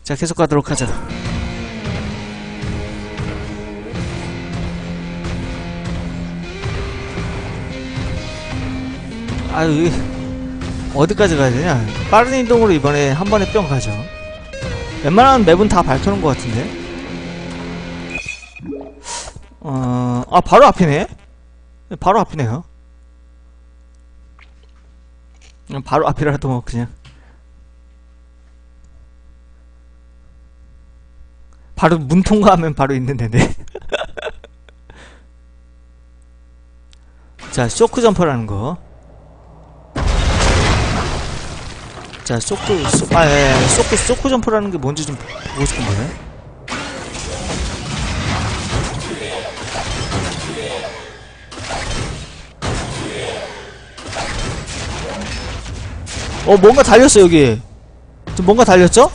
자, 계속 가도록 하자. 아유, 어디까지 가야 되냐? 빠른 이동으로 이번에 한 번에 뿅 가죠. 웬만한 맵은 다 밝혀놓은 것 같은데? 아, 바로 앞이네? 바로 앞이네요. 바로 앞이라도 뭐, 그냥. 바로 문 통과하면 바로 있는 데네. 자, 쇼크 점퍼라는 거. 자, 쇼크 점퍼라는 게 뭔지 좀 보고 싶은데. 뭔가 달렸어, 여기. 좀 뭔가 달렸죠?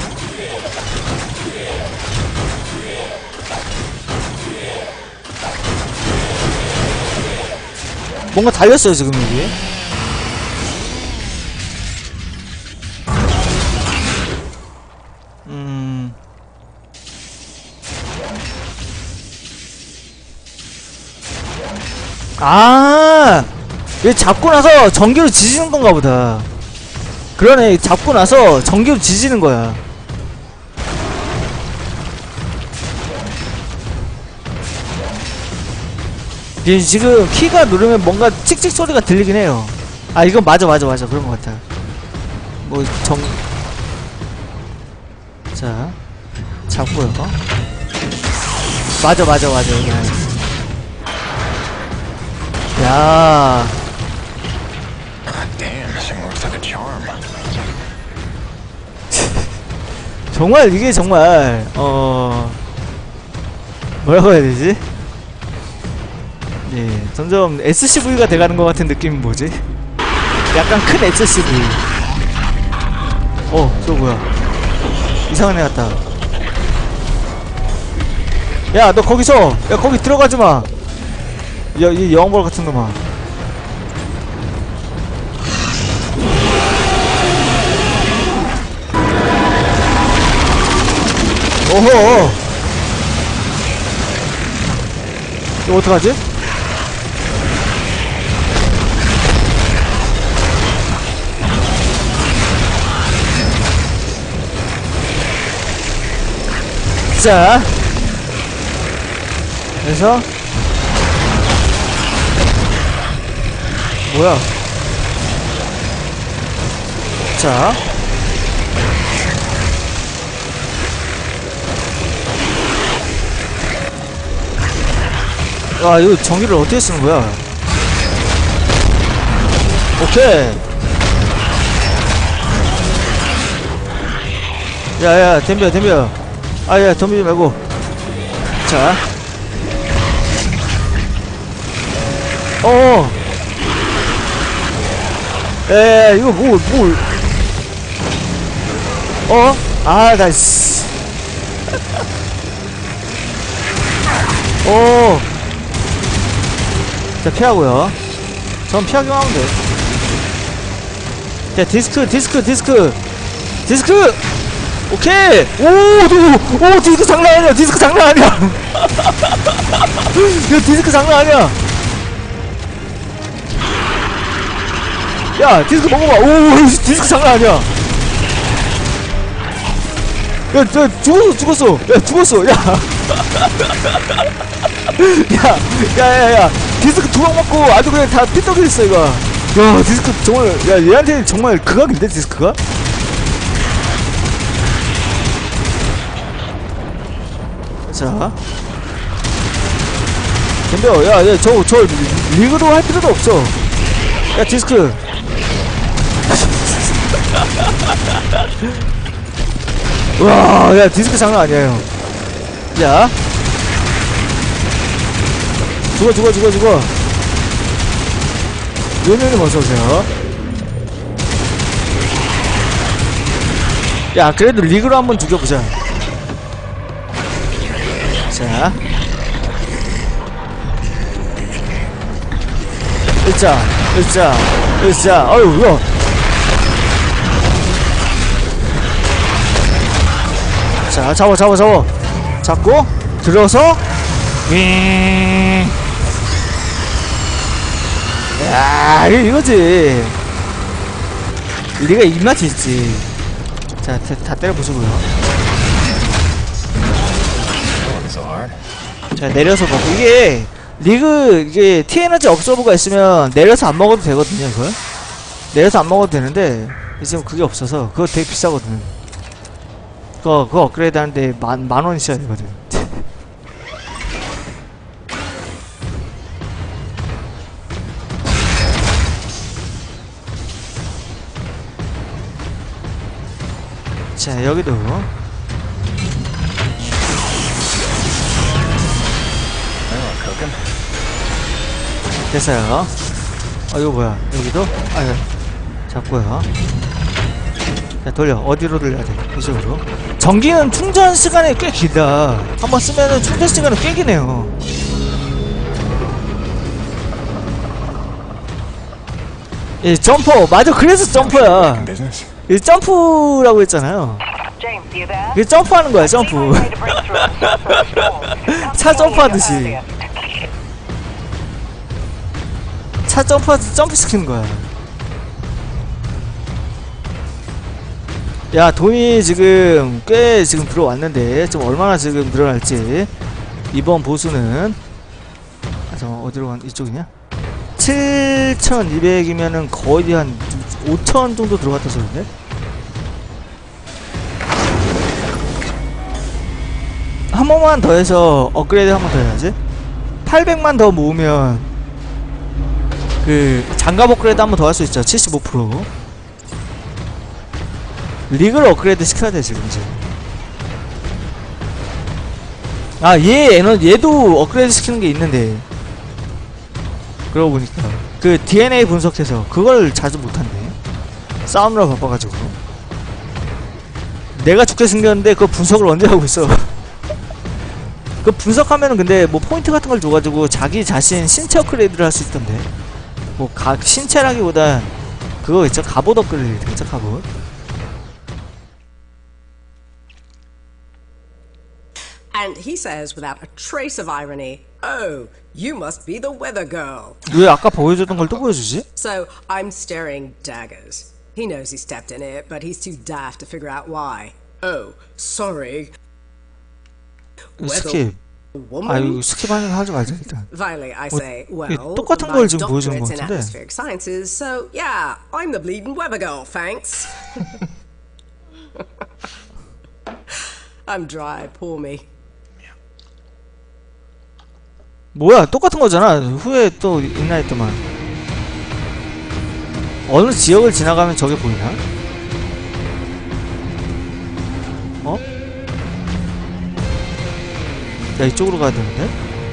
뭔가 달렸어요, 지금 여기. 얘 잡고 나서 전기로 지지는 건가 보다. 그러네, 잡고 나서 전기로 지지는 거야. 지금 키가 누르면 뭔가 칙칙 소리가 들리긴 해요. 아, 이건 맞아. 그런 것 같아. 자, 잡고요. 맞아. 야. 정말 이게 정말 뭐라고 해야 되지? 예, 점점 SCV가 돼가는 것 같은 느낌이 뭐지? 약간 큰 SCV. 저 뭐야? 이상한 애 같다. 야, 너 거기서! 야, 거기 들어가지 마! 야, 이 여왕벌 같은 놈아. 오호! 이거 어떡하지? 자, 그래서 뭐야? 자, 이거 전기를 어떻게 쓰는 거야? 오케이. 야, 덤벼. 야, 덤비지 말고. 자. 이거 나이스. 자, 피하고요. 전 피하기만 하면 돼. 자, 디스크. 오케이! 디스크 장난 아니야! 디스크 장난 아니야! 이거 디스크 장난 아니야! 야, 디스크 먹어봐! 디스크 장난 아니야! 야, 죽었어! 야, 죽었어! 야! 디스크 두 방 먹고 아주 그냥 다 삐뚤어졌어, 이거! 야, 디스크 정말, 야, 얘한테는 정말 극악인데, 디스크가? 자, 덤벼. 야, 저 리그로 할 필요도 없어. 야, 디스크. 와, 야, 디스크 장난 아니야, 형. 야, 죽어. 요년님 어서오세요. 야, 그래도 리그로 한번 죽여보자. 자, 으쌰. 어휴, 이거. 자, 잡아. 잡고 들어서 윙. 야, 이거지. 리가 입맛이 있지. 자, 다 때려부수고요. 자, 내려서 먹고. 이게 이게 T에너지 업서브가 있으면 내려서 안 먹어도 되거든요. 이걸 내려서 안 먹어도 되는데 지금 그게 없어서 그거 되게 비싸거든. 그거 업그레이드 하는데 만원 있어야 되거든. 자, 여기도 됐어요. 이거 뭐야? 여기도? 잡고요. 자, 돌려. 어디로 돌려야 돼? 이쪽으로. 전기는 충전 시간이 꽤 길다. 한번 쓰면은 충전 시간은 꽤 기네요. 이 점퍼. 맞아, 그래서 점퍼야. 이 점프라고 했잖아요. 이게 점프하는 거야, 점프. 차 점프하듯이. 차 점프하듯이 점프 시키는 거야. 야, 돈이 지금 꽤 지금 들어왔는데 좀 얼마나 지금 늘어날지. 이번 보수는 잠깐 어디로 간 이쪽이냐? 7,200이면은 거의 한 5,000 정도 들어갔다 소리인데? 한 번만 더 해서 업그레이드 한 번 더 해야지. 800만 더 모으면 그 장갑 업그레이드 한 번 더 할 수 있죠. 75%. 리그를 업그레이드 시켜야 돼 지금 이제. 얘도 업그레이드 시키는 게 있는데 그러고 보니까 그 DNA 분석해서 그걸 자주 못한대. 싸우느라 바빠가지고. 내가 죽게 생겼는데 그 분석을 언제 하고 있어. 그 분석하면은 근데 뭐 포인트 같은 걸 줘가지고 자기 자신 신체 업그레이드를 할 수 있던데. 뭐 신체라기보단 그거 있죠. 갑옷 업그레이드 있죠. 갑옷. And he says without a trace of irony, "Oh, you must be the weather girl." 왜 아까 보여줬던 걸 또 보여주지? So I'm staring daggers. He knows he stepped in it, but he's too daft to figure out why. Oh, sorry. 스킵. 이거 스킵하는 거 하지 말자 일단. Finally, I say, well, 똑같은 걸 지금 보여주는 것 doctorate's in 같은데. atmospheric sciences, so yeah, I'm the bleeding weather girl, thanks. I'm dry, poor me. 뭐야, 똑같은 거잖아. 후에 또 있나 했더만. 어느 지역을 지나가면 저게 보이나? 어? 야, 이쪽으로 가야 되는데?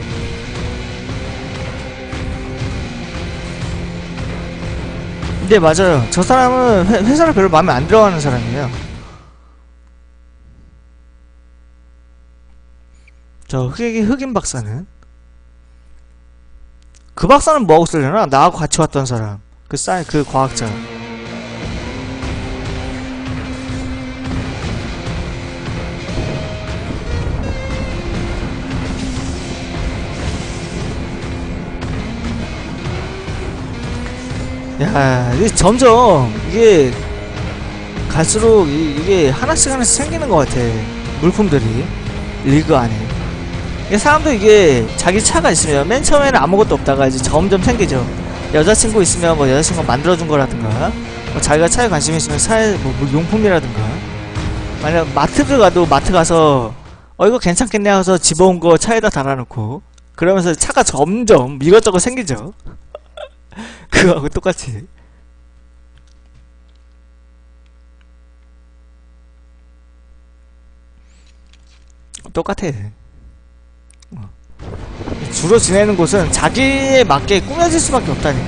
근데 맞아요. 저 사람은 회사를 별로 마음에 안 들어하는 사람이에요. 저 흑인 박사는? 그 박사는 뭐하고 쓰려나? 나하고 같이 왔던 사람. 그 과학자. 야, 이게 점점 이게 갈수록 이게 하나씩 생기는 것 같아. 물품들이 리그 안에. 사람도 이게 자기 차가 있으면 맨 처음에는 아무것도 없다가 이제 점점 생기죠. 여자친구 있으면 뭐 여자친구가 만들어준 거라든가, 뭐 자기가 차에 관심이 있으면 차에 뭐 용품이라든가, 만약 마트를 가도 마트 가서 이거 괜찮겠네 하면서 집어온 거 차에다 달아놓고 그러면서 차가 점점 이것저것 생기죠. 그거하고 똑같이. 똑같아. 주로 지내는 곳은 자기에 맞게 꾸며질 수밖에 없다니까.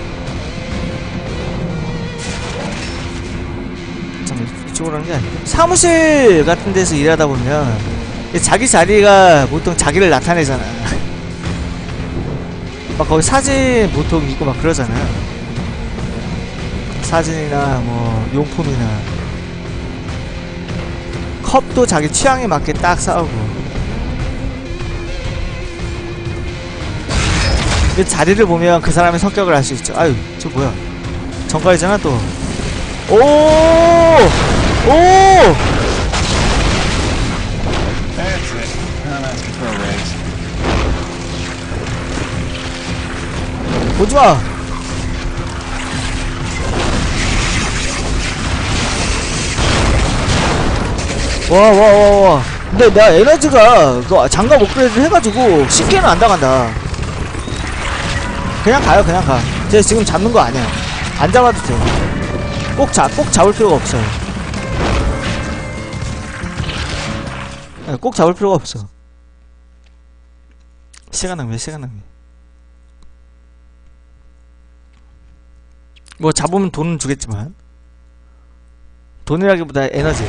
잠깐 이쪽으로 하는 게 아니고 사무실 같은 데서 일하다 보면 자기 자리가 보통 자기를 나타내잖아. 막 거기 사진 보통 있고 막 그러잖아요. 사진이나 뭐 용품이나 컵도 자기 취향에 맞게 딱 싸우고. 그 자리를 보면 그 사람의 성격을 알 수 있죠. 아유, 저 뭐야? 정갈이잖아 또. 오! 오! 오지마! 와. 근데 내가 에너지가 그 장갑 업그레이드 해가지고 쉽게는 안 당한다. 그냥 가요, 그냥 가. 제가 지금 잡는 거 아니야. 안 잡아도 돼. 꼭 잡을 필요가 없어요. 네, 꼭 잡을 필요가 없어. 시간 낭비. 뭐 잡으면 돈은 주겠지만 돈이라기보다 에너지.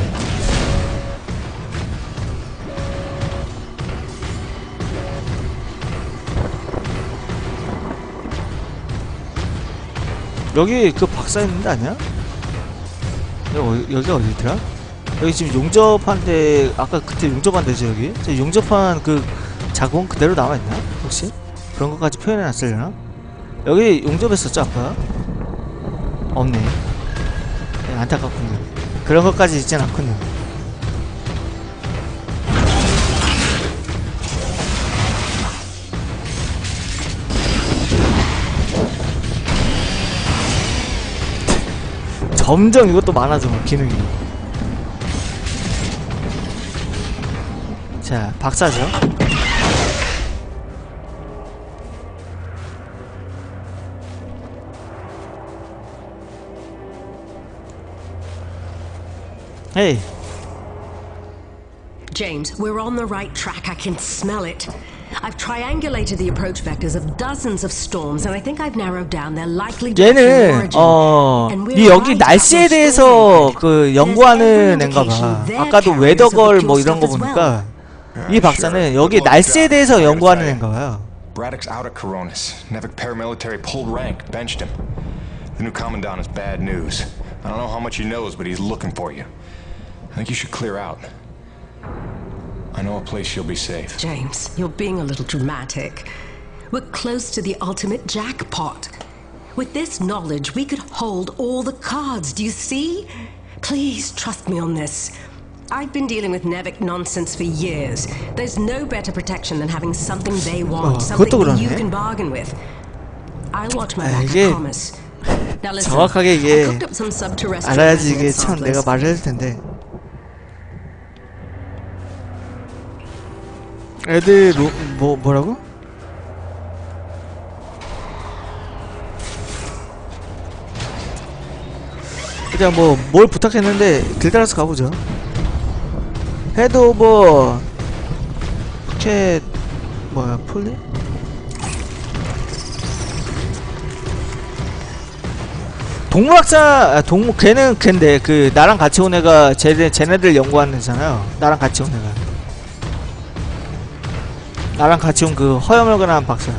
여기 그 박사 있는 데 아니야? 여기가 어디더라? 여기 지금 용접한 데, 아까 그때 용접한 데죠 여기? 저 용접한 그 자국 그대로 남아있나? 혹시? 그런 것까지 표현해놨으려나? 여기 용접했었죠 아까? 없네. 네, 안타깝군요. 그런 것까지 있진 않군요. 점점 이것도 많아져 기능이. 자, 박사죠. Hey. James, we're on the right track. I can smell it. I've triangulated the approach vectors of dozens of storms, and I think I've narrowed down their likely 얘는 이 여기 날씨에 대해서 그 연구하는 앤가봐. 아까도 웨더걸 뭐 이런 거 보니까 이 박사는 여기 날씨에 대해서 연구하는 앤가봐요. Braddock's out at Coronis. Nevik paramilitary pulled rank, benched him. The new commandant is bad news. I don't know how much he knows, but he's looking for you. I think you should clear out. I know a place you'll be safe. James, you're being a little dramatic. We're close to the ultimate jackpot. With this knowledge, we could hold all the cards, do you see? Please trust me on this. I've been dealing with Nevik nonsense for years. There's no better protection than having something they want, something that you can bargain with. I'll watch my back, I promise. Now listen, 정확하게 이게 I cooked up some subterrestrial 알아야지 이게 magnet 참 내가 samplers. 말을 해줄 텐데. 애들 뭐라고? 그냥 뭘 부탁했는데 길 따라서 가보죠. 헤드 오버 캣 뭐야 폴리? 동물학자 걔는 걘데 그 나랑 같이 온 애가 쟤네들 연구하는 애잖아요. 나랑 같이 온 애가. 나랑 같이 온 그 허여멀건한 박사.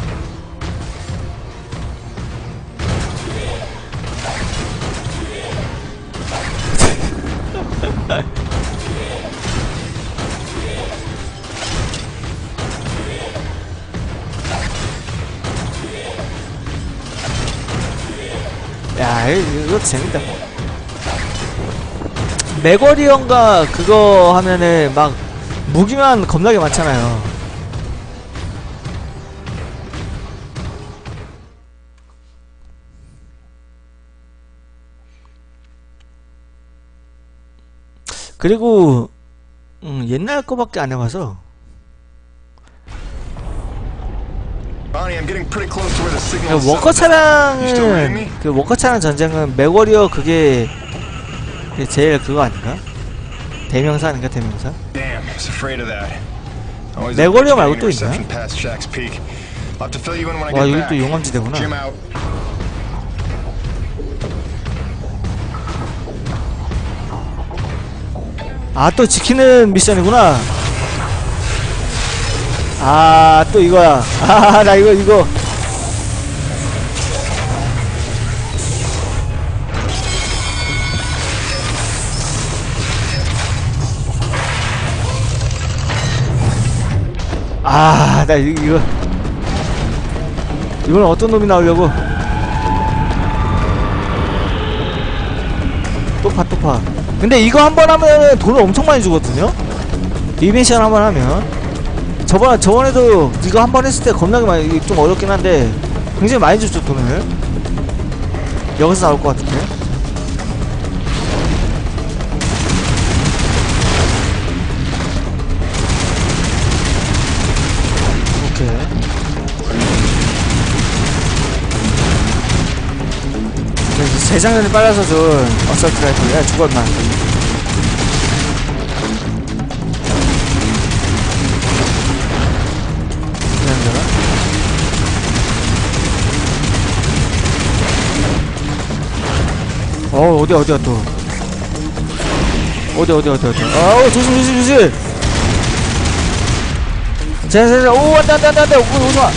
야, 이거 재밌다. 맥워리언가 그거 하면은 막 무기만 겁나게 많잖아요. 그리고 옛날 거밖에 안 해봐서. 워커 차량은 그 워커 차량 전쟁은 맥워리어 그게 제일 그거 아닌가? 대명사 아닌가 대명사? 맥워리어 말고 또 있나? 와 여기 또 용암지대구나. 아 또 지키는 미션이구나. 아 또 이거야. 아 나 이거 나 이건 어떤 놈이 나오려고. 또 파. 근데 이거 한 번 하면 돈을 엄청 많이 주거든요. 이 미션 한 번 하면. 저번에도 이거 한 번 했을 때 겁나게 많이, 좀 어렵긴 한데 굉장히 많이 줬죠, 돈을. 여기서 나올 것 같은데. 오케이. 재장전이 빨라서 준 어설트 라이플이야. 죽었나. 어디야 또. 어디. 조심. 자, 오, 안돼. 오지마.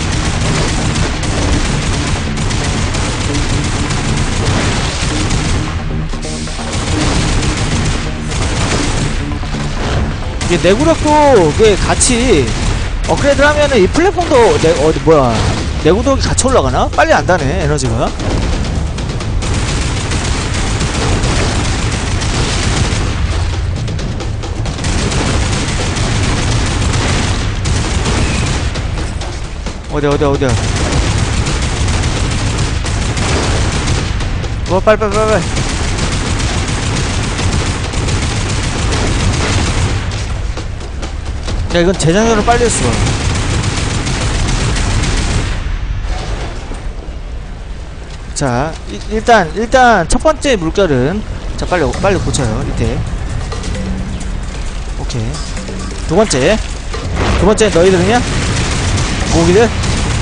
이게 내구력도 이게 같이 업그레이드 하면은 이 플랫폼도 내구력이 같이 올라가나? 빨리 안 다네, 에너지가. 어디야. 빨리. 야, 이건 재장전을 빨리 했어. 자, 일단 첫 번째 물결은, 자, 빨리 고쳐요. 밑에. 오케이. 두 번째 너희들은요? 모기들?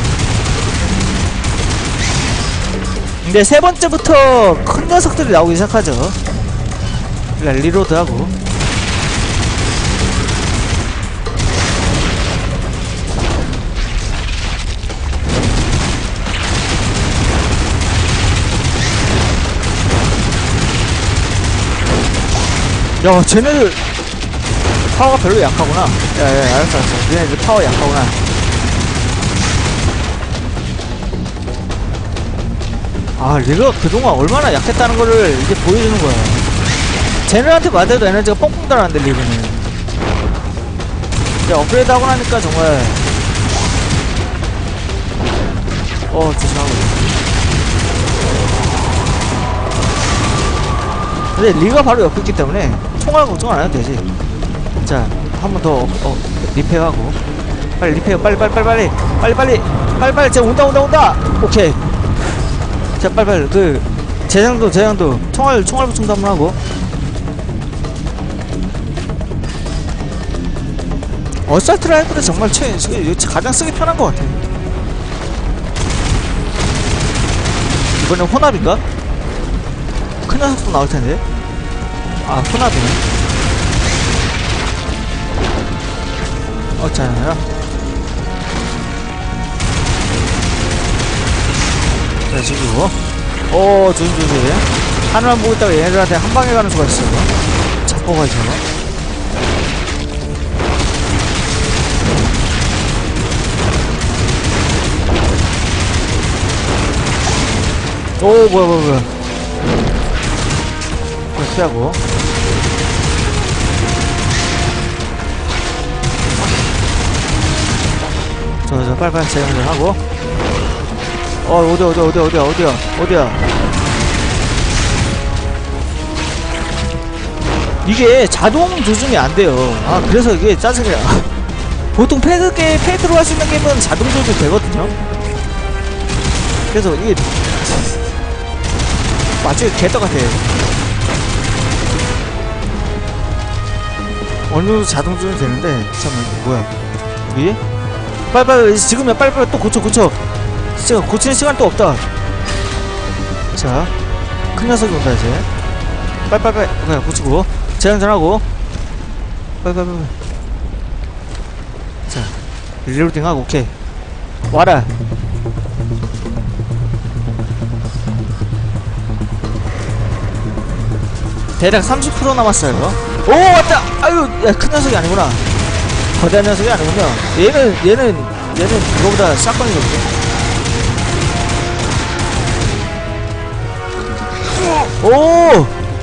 근데 세 번째부터 큰 녀석들이 나오기 시작하죠. 리로드하고. 야, 쟤네들 파워가 별로 약하구나. 야, 알았어. 얘네들 파워 약하구나. 리가 그동안 얼마나 약했다는 거를 이제 보여주는 거야. 쟤네한테 맞아도 에너지가 뻥뻥 달아난데, 리그는. 이제 업그레이드 하고 나니까 정말. 조심하고. 근데 리가 바로 옆에 있기 때문에 총알 걱정 안 해도 되지. 자, 한 번 더 리페어하고. 빨리 리페어. 빨리. 쟤 온다. 오케이. 자, 빨리. 재장도 총알 부충도 한번 하고. 어설트 라이프는 정말 가장 쓰기 편한 것 같아. 이번엔 혼합인가? 큰 녀석도 나올 텐데. 혼합이네. 자, 지금 조심. 하늘만 보고 있다가 얘네들한테 한 방에 가는 수가 있어. 잡고 가죠. 뭐야. 피하고. 저 빨리 재장전 하고. 어디야. 이게 자동 조준이 안 돼요. 그래서 이게 짜증이야. 보통 페이트로 할 수 있는 게임은 자동 조준이 되거든요. 그래서 이게 마치 개떡같아. 어느 정도 자동 조준이 되는데. 잠깐만, 뭐야. 위에? 빨리 지금이야. 빨리 또 고쳐. 진짜 고치는 시간 또 없다. 자, 큰 녀석이 온다 이제. 빨리 그냥 고치고 재장전하고. 빨리. 자, 리로딩하고. 오케이. 와라. 대략 30% 남았어요. 오, 왔다. 아유, 야, 큰 녀석이 아니구나. 거대한 녀석이 아니군요. 얘는 그거보다 샷건이거든요. 오!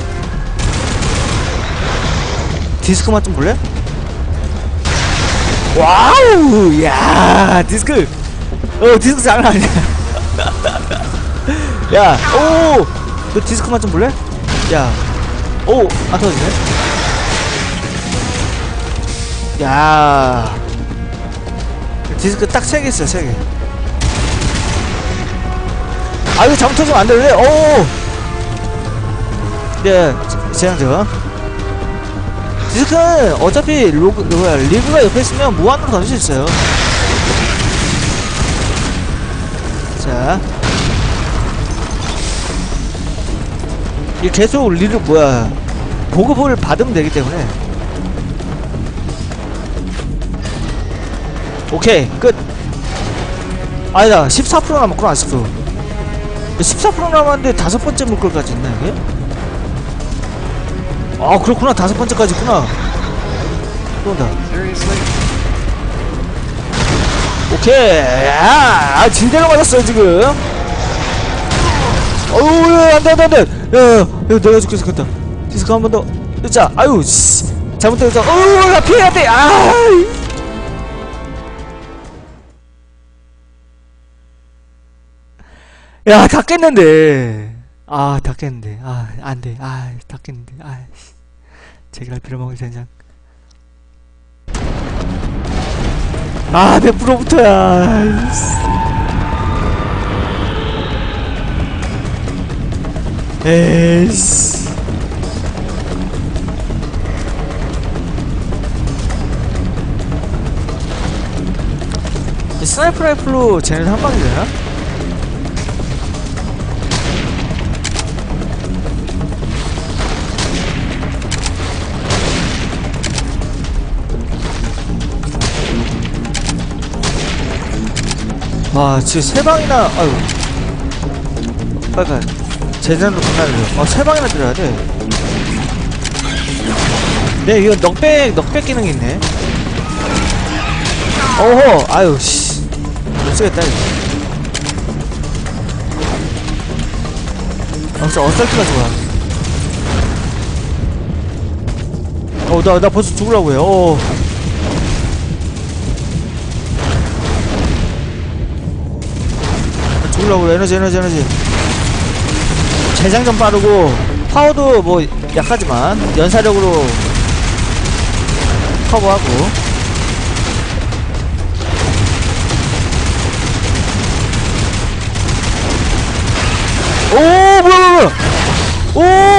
디스크만 좀 볼래? 와우! 야, 디스크! 디스크 장난 아니야. 야, 오! 너 디스크만 좀 볼래? 야, 오! 안 터지네? 야, 디스크 딱 3개 있어요, 3개. 아, 이거 잘못 터지면 안 되는데? 오! 네, 재장전. 디스크는 어차피 리그가 옆에 있으면 무한으로 던질 수 있어요. 자, 이 계속 보급을 받으면 되기 때문에. 오케이, 끝. 아니다, 14% 남았구나. 아직도 14% 남았는데 5번째 물걸까지 있나 이게? 아, 그렇구나. 5번째까지 있구나. 또 온다. 오케이. 야, 진대로 맞았어요 지금. 어우, 안돼. 야, 내가 죽겠다. 디스크 한 번 더. 자, 아유, 씨, 잘못했어. 어우, 나 피해야 돼. 야, 다 깼는데. 다 깼는데. 안 돼. 다 깼는데. 제기랄 빌어먹을 젠장. 내 프로부터야. 에이씨. 스나이퍼 라이플로 쟤네들 한 방이 되나? 지금 3방이나, 아유. 빨리. 제대로 끝나려. 3방이나 들어야 돼. 네, 이거 넉백 기능이 있네. 어허, 아유, 씨. 못 쓰겠다, 이거. 진짜 어설프가 좋아. 나 벌써 죽으려고 해요. 죽으려고 해. 에너지. 재장전 빠르고, 파워도 뭐, 약하지만, 연사력으로 커버하고. 오, 뭐야. 오!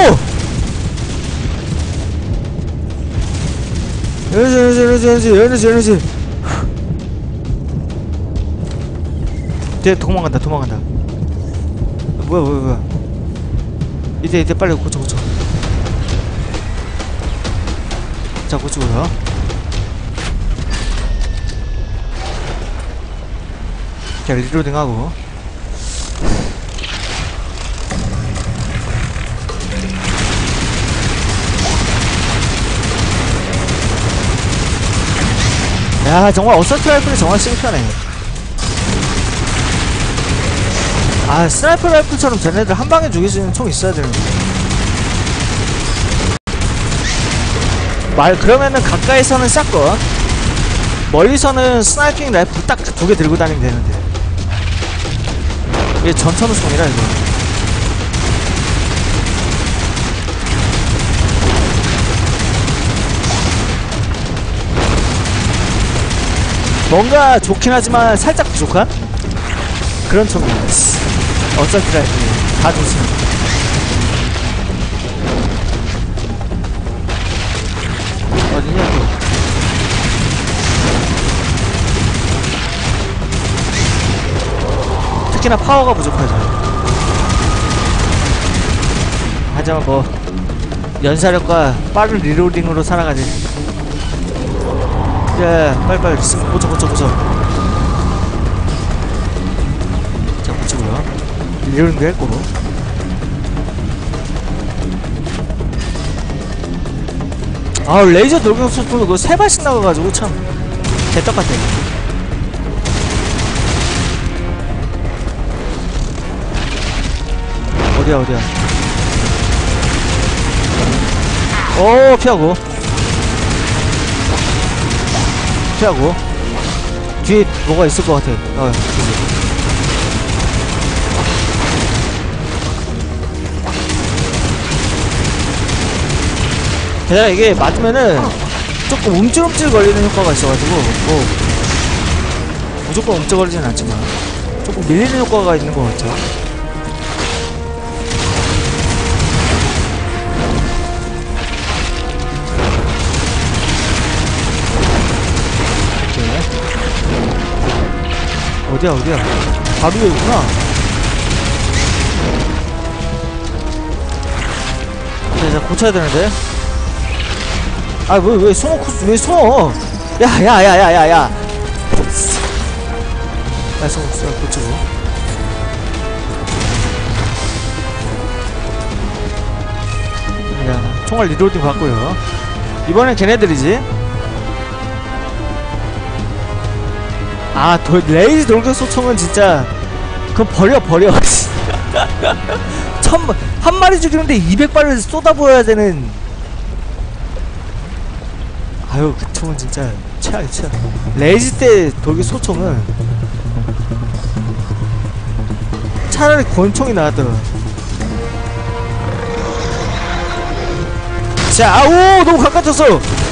에너지. 쟤 도망간다. 뭐야. 이제 빨리 고쳐. 자, 고치고요. 자, 리로딩하고. 야, 정말 어설트 라이플이 정말 쓰기 편해. 스나이퍼 라이플처럼 쟤네들 한 방에 죽일 수 있는 총 있어야 되는데. 그러면은 가까이서는 샷건, 멀리서는 스나이핑 라이플 딱 2개 들고 다니면 되는데. 이게 전천후 총이라 이거. 뭔가 좋긴 하지만 살짝 부족한 그런 총이야. 어차피 다 좋지. 어디냐 또. 특히나 파워가 부족하죠. 하지만 뭐 연사력과 빠른 리로딩으로 살아가지. 빨리 고쳐. 자, 고치고요. 리로딩도 했고. 아 레이저 돌격 소총도 그거 3발씩 나가가지고 참 개떡같아. 어디야 어디야. 오 피하고 피하고. 뒤에 뭐가 있을 것 같아. 게다가 이게 맞으면은 조금 움찔움찔 걸리는 효과가 있어가지고 뭐 무조건 움찔거리진 않지만 조금 밀리는 효과가 있는 것 같죠. 어디야 어디야. 바로 여기 있구나. 자 고쳐야 되는데. 아 왜 숨어. 야야야야야야. 야 숨어 고치고. 야 총알 리로딩 받고요. 이번엔 걔네들이지. 아 레이즈 돌격 소총은 진짜 그건 버려. 한 마리 죽이는데 200발을 쏟아부어야 되는. 아유 그 총은 진짜 최악이야 최악. 레이즈 때 돌격 소총은 차라리 권총이 나왔더라. 자, 오 너무 가까웠어.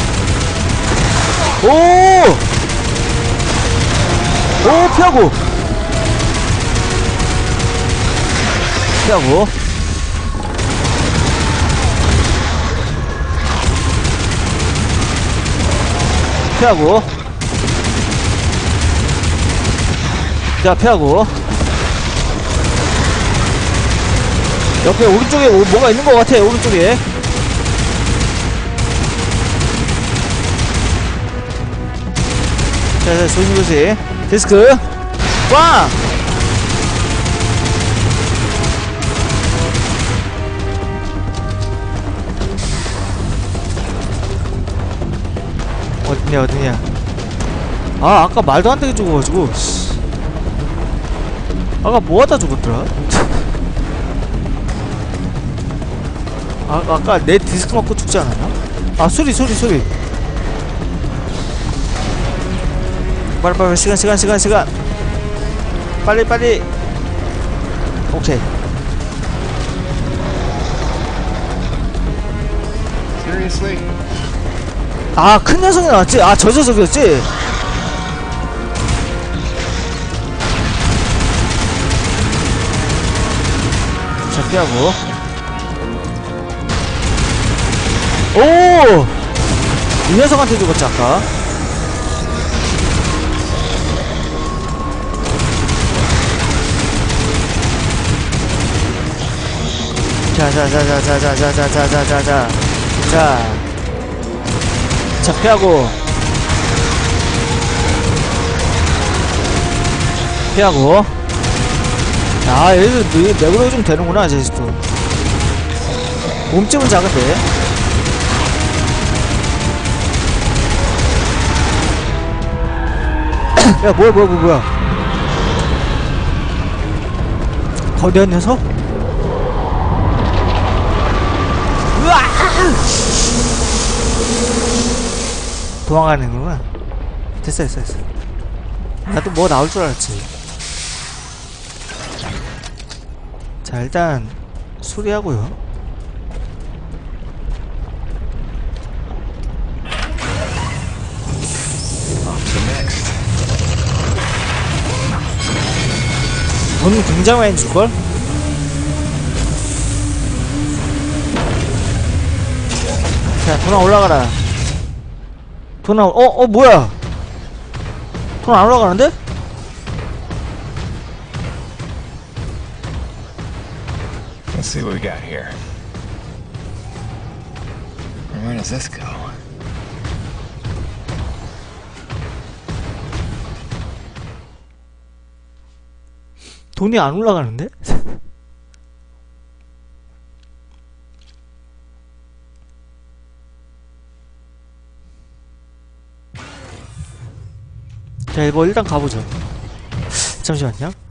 오 피하고 피하고 피하고. 자 피하고. 옆에 오른쪽에 뭐가 있는 것 같아. 오른쪽에 자 조심조심. 디스크 꽝. 어딨냐. 아 아까 말도 안 되게 죽어가지고 아까 뭐하다 죽었더라. 아까 내 디스크 맞고 죽지 않았나? 아 소리 빨리 시간 빨리. 오케이. Seriously? 아 큰 녀석이 나왔지? 아 저 녀석이었지? 자 피하고. 오! 이 녀석한테 죽었지 아까. 자 피하고 야 얘들 내구력이 좀 되는구나. 제스도 몸집은 작은데. 야 뭐야 거대한 녀석? 으아! 도망가는구나. 됐어. 나도 뭐 나올 줄 알았지. 자 일단 수리하고요. 돈 굉장히 많이 줄걸? 자 돈아 올라가라. 돈아 뭐야. 돈 안 올라가는데? Let's see what we got here. Where does this go? 돈이 안 올라가는데? 자, 이거 일단 가보죠. 잠시만요.